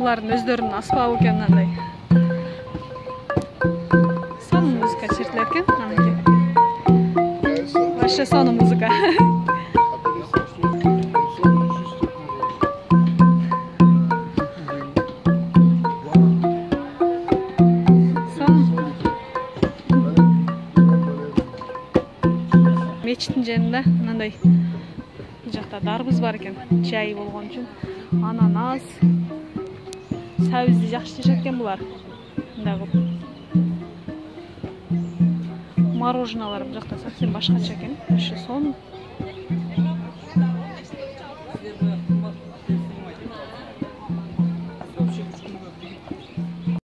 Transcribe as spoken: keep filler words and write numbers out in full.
Булардын өздөрүнүн аспабы экен мындай. Сон музыка чертилет экен ананки. Вообще сон музыка. Мечиттин жанында мындай жакта дарбыз бар экен, чай болгон үчүн. Ананас, сабизди жакшы жешет экен булар. Мындай кылып. Мороженалар бу жакта совсем башкача экен. Ошо сон